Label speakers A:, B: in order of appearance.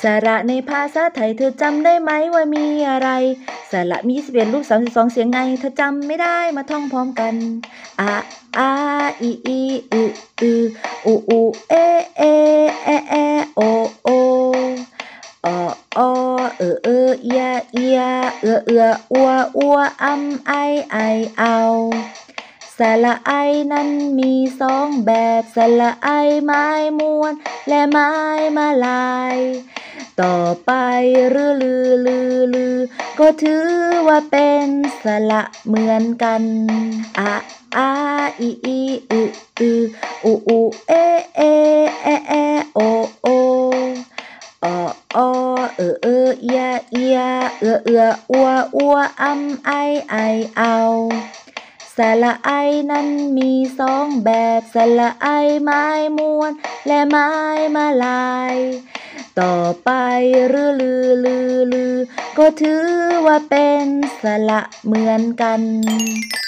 A: สระในภาษาไทยเธอจำได้ไหมว่ามีอะไรสระมี21รูป32เสียงไงเธอจำไม่ได้มาท่องพร้อมกันอะอาอีอีอึอืออูอูเอเอแอแอโอโอออเอเอียเอียเอืออัวอัวไอเอาสระไอนั้นมี2แบบสระไอไม้ม้วนและไม้มาลายต่อไปลือก็ถือว่าเป็นสระเหมือนกันอะอาอีอีอึอืออูอูเอเอแอแอโอโออเอียเอียเอืออัวอัวไอเอาสระไอนั้นมี2แบบสระไอไม้ม้วนและไม้มาลายต่อไปลือก็ถือว่าเป็นสระเหมือนกัน